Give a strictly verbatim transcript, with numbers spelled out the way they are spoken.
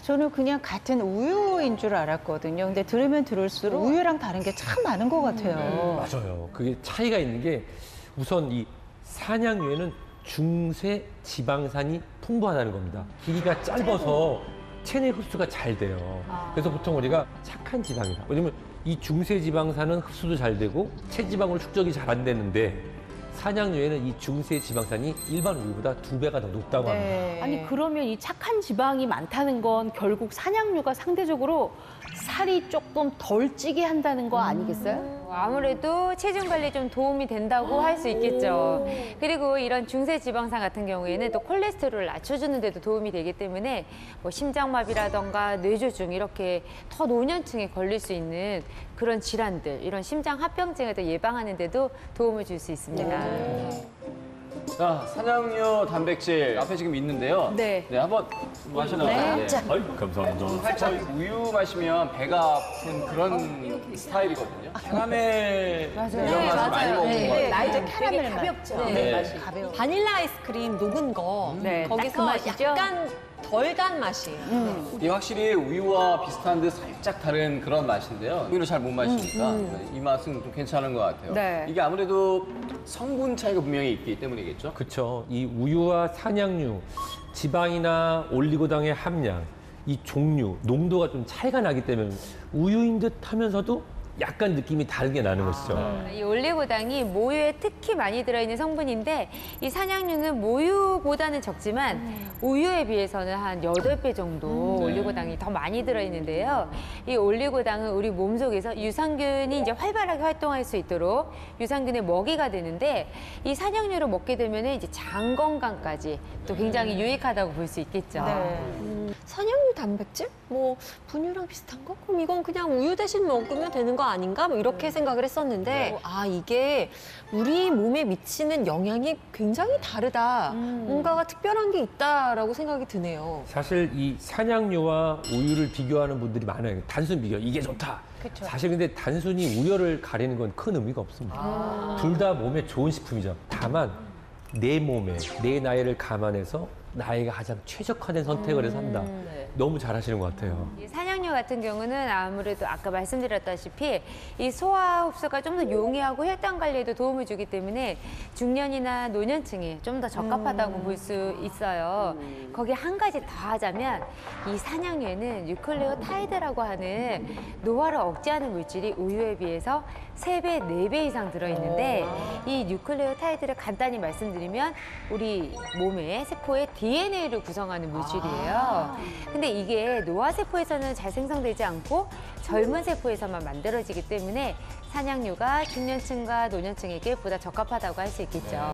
저는 그냥 같은 우유인 줄 알았거든요. 근데 들으면 들을수록 우유랑 다른 게 참 많은 것 같아요. 음, 맞아요. 그게 차이가 있는 게 우선 이 산양유에는 중세 지방산이 풍부하다는 겁니다. 길이가 짧아서 체내 흡수가 잘 돼요. 그래서 보통 우리가 착한 지방이다. 왜냐면 이 중세 지방산은 흡수도 잘 되고 체지방으로 축적이 잘 안 되는데 산양유에는 이 중세 지방산이 일반 우유보다 두 배가 더 높다고 합니다. 네. 아니 그러면 이 착한 지방이 많다는 건 결국 산양유가 상대적으로 살이 조금 덜 찌게 한다는 거 아니겠어요? 아무래도 체중 관리에 좀 도움이 된다고 할 수 있겠죠. 그리고 이런 중세 지방산 같은 경우에는 또 콜레스테롤을 낮춰주는 데도 도움이 되기 때문에 뭐 심장마비라던가 뇌졸중 이렇게 더 노년층에 걸릴 수 있는 그런 질환들, 이런 심장 합병증을 더 예방하는 데도 도움을 줄 수 있습니다. 자, 산양유 단백질 앞에 지금 있는데요. 네. 네, 한번 마셔볼까요? 네. 자. 아유, 감사합니다. 살짝 우유 마시면 배가 아픈 그런 스타일이거든요. 캐러멜 이런 맛을 많이 먹는 네. 것 같아요. 라이트 캐러멜 맛. 가볍죠. 네, 네. 맛이 가벼워. 바닐라 아이스크림 녹은 거 네, 딱 거기서 그 맛이죠? 약간 덜 단 맛이에요. 이게 확실히 우유와 비슷한 듯 살짝 다른 그런 맛인데요. 우유를 잘 못 마시니까 이 맛은 좀 괜찮은 것 같아요. 네. 이게 아무래도 성분 차이가 분명히 있기 때문이겠죠? 그렇죠. 이 우유와 산양유, 지방이나 올리고당의 함량, 이 종류, 농도가 좀 차이가 나기 때문에 우유인 듯 하면서도 약간 느낌이 다르게 나는 것이죠. 이 올리고당이 모유에 특히 많이 들어있는 성분인데 이 산양유는 모유보다는 적지만 우유에 비해서는 한 여덟 배 정도 올리고당이 더 많이 들어있는데요. 이 올리고당은 우리 몸속에서 유산균이 이제 활발하게 활동할 수 있도록 유산균의 먹이가 되는데 이 산양유를 먹게 되면 이제 장 건강까지 또 굉장히 유익하다고 볼 수 있겠죠. 네. 산양유 단백질? 뭐 분유랑 비슷한 거? 그럼 이건 그냥 우유 대신 먹으면 되는 거 아닌가? 뭐 이렇게 생각을 했었는데 아 이게 우리 몸에 미치는 영향이 굉장히 다르다. 뭔가가 특별한 게 있다라고 생각이 드네요. 사실 이 산양유와 우유를 비교하는 분들이 많아요. 단순 비교, 이게 좋다. 그쵸. 사실 근데 단순히 우열을 가리는 건 큰 의미가 없습니다. 둘 다 몸에 좋은 식품이죠. 다만 내 몸에, 내 나이를 감안해서 나이가 가장 최적화된 선택을 해서 한다. 너무 잘하시는 것 같아요. 이 산양유 같은 경우는 아무래도 아까 말씀드렸다시피 이 소화 흡수가 좀 더 용이하고 혈당 관리에도 도움을 주기 때문에 중년이나 노년층에 좀 더 적합하다고 볼 수 있어요. 거기에 한 가지 더 하자면 이 산양유에는 뉴클레오타이드라고 하는 노화를 억제하는 물질이 우유에 비해서 세 배, 네 배 이상 들어있는데 이 뉴클레오타이드를 간단히 말씀드리면 우리 몸의 세포의 디엔에이를 구성하는 물질이에요. 근데 이게 노화세포에서는 잘 생성되지 않고 젊은 세포에서만 만들어지기 때문에 산양유가 중년층과 노년층에게 보다 적합하다고 할 수 있겠죠.